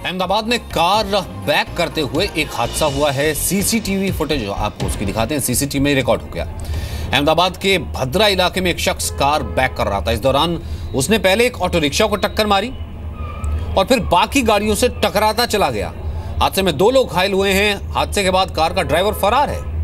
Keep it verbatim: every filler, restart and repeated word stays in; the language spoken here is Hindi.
अहमदाबाद में कार बैक करते हुए एक हादसा हुआ है। सीसीटीवी फुटेज आपको उसकी दिखाते हैं। सीसीटीवी में रिकॉर्ड हो गया। अहमदाबाद के भद्रा इलाके में एक शख्स कार बैक कर रहा था। इस दौरान उसने पहले एक ऑटो रिक्शा को टक्कर मारी और फिर बाकी गाड़ियों से टकराता चला गया। हादसे में दो लोग घायल हुए हैं। हादसे के बाद कार का ड्राइवर फरार है।